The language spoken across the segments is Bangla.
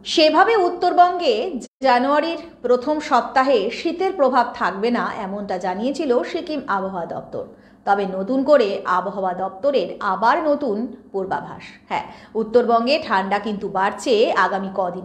সেভাবে উত্তরবঙ্গে জানুয়ারির প্রথম সপ্তাহে শীতের প্রভাব থাকবে না এমনটা জানিয়েছিল সিকিম আবহাওয়া দপ্তর। তবে নতুন করে আবহাওয়া দপ্তরের আবার নতুন পূর্বাভাস। হ্যাঁ, উত্তরবঙ্গে ঠান্ডা কিন্তু বাড়ছে আগামী কদিন।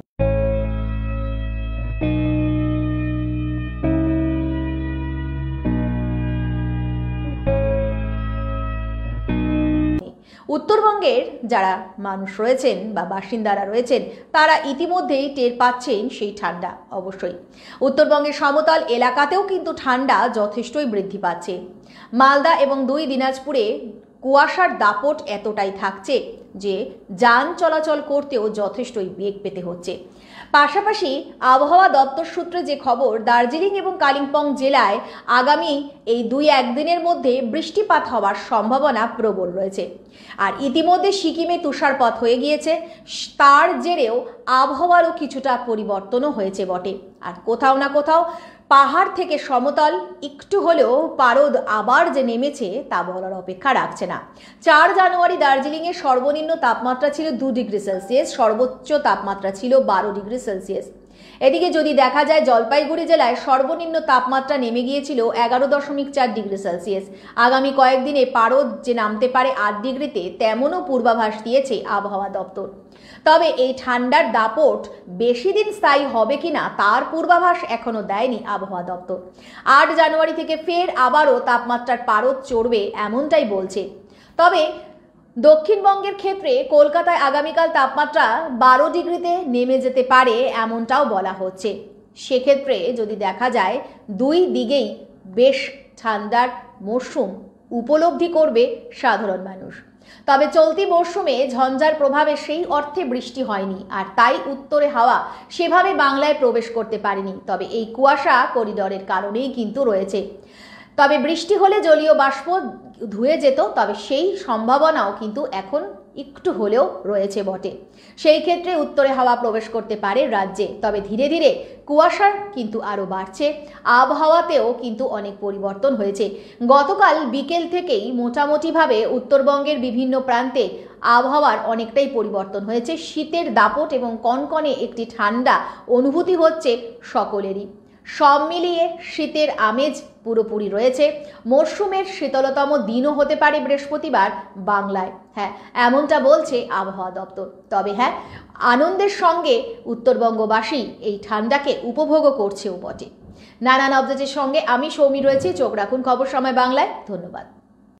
উত্তরবঙ্গের যারা মানুষ রয়েছেন বা বাসিন্দারা রয়েছেন তারা ইতিমধ্যেই টের পাচ্ছেন সেই ঠান্ডা। অবশ্যই উত্তরবঙ্গের সমতল এলাকাতেও কিন্তু ঠান্ডা যথেষ্টই বৃদ্ধি পাচ্ছে। মালদা এবং 2 দিনাজপুরে কুয়াশার দাপট এতটাই থাকছে যে যান চলাচল করতেও যথেষ্টই বেগ পেতে হচ্ছে। পাশাপাশি আবহাওয়া দপ্তর সূত্রে যে খবর, দার্জিলিং এবং কালিম্পং জেলায় আগামী এই 2-1 দিনের মধ্যে বৃষ্টিপাত হওয়ার সম্ভাবনা প্রবল রয়েছে। আর ইতিমধ্যে সিকিমে তুষারপাত হয়ে গিয়েছে, তার জেরেও আবহাওয়ারও কিছুটা পরিবর্তনও হয়েছে বটে। আর কোথাও না কোথাও পাহাড় থেকে সমতল একটু হলেও পারদ আবার যে নেমেছে তা বলার অপেক্ষা রাখছে না। 4 জানুয়ারি দার্জিলিংয়ের সর্বনিম্ন তাপমাত্রা ছিল 2 ডিগ্রি সেলসিয়াস, সর্বোচ্চ তাপমাত্রা ছিল 12 ডিগ্রি সেলসিয়াস। এদিকে যদি দেখা যায় জলপাইগুড়ি জেলায় সর্বনিম্ন তাপমাত্রা নেমে গিয়েছিল 11.4 ডিগ্রি সেলসিয়াস। আগামী কয়েকদিনে পারদ যে নামতে পারে 8 ডিগ্রিতে, তেমনও পূর্বাভাস দিয়েছে আবহাওয়া দপ্তর। তবে এই ঠান্ডার দাপট বেশি দিন স্থায়ী হবে কিনা তার পূর্বাভাস এখনো দেয়নি আবহাওয়া দপ্তর। 8 জানুয়ারি থেকে ফের আবারও তাপমাত্রার পারদ চড়বে এমনটাই বলছে। তবে দক্ষিণবঙ্গের ক্ষেত্রে কলকাতায় আগামীকাল তাপমাত্রা 12 ডিগ্রিতে নেমে যেতে পারে এমনটাও বলা হচ্ছে। সেক্ষেত্রে যদি দেখা যায় 2 দিকেই বেশ ঠান্ডার মরশুম উপলব্ধি করবে সাধারণ মানুষ। তবে চলতি মরশুমে ঝঞ্ঝার প্রভাবে সেই অর্থে বৃষ্টি হয়নি, আর তাই উত্তরে হাওয়া সেভাবে বাংলায় প্রবেশ করতে পারেনি। তবে এই কুয়াশা করিডরের কারণেই কিন্তু রয়েছে। তবে বৃষ্টি হলে জলীয় বাষ্প ধুয়ে যেত, তবে সেই সম্ভাবনাও কিন্তু এখন একটু হলেও রয়েছে বটে। সেই ক্ষেত্রে উত্তরে হাওয়া প্রবেশ করতে পারে রাজ্যে। তবে ধীরে ধীরে কুয়াশা কিন্তু আরও বাড়ছে, আবহাওয়াতেও কিন্তু অনেক পরিবর্তন হয়েছে। গতকাল বিকেল থেকেই মোটামুটিভাবে উত্তরবঙ্গের বিভিন্ন প্রান্তে আবহাওয়ার অনেকটাই পরিবর্তন হয়েছে। শীতের দাপট এবং কনকনে একটি ঠান্ডা অনুভূতি হচ্ছে সকলেরই। সব মিলিয়ে শীতের আমেজ পুরোপুরি রয়েছে। মরশুমের শীতলতম দিনও হতে পারে বৃহস্পতিবার বাংলায়। হ্যাঁ, এমনটা বলছে আবহাওয়া দপ্তর। তবে হ্যাঁ, আনন্দের সঙ্গে উত্তরবঙ্গবাসী এই ঠান্ডাকে উপভোগও করছেও বটে। নানান আপডেটের সঙ্গে আমি সৌমি রয়েছি। চোখ রাখুন খবর সময় বাংলায়। ধন্যবাদ।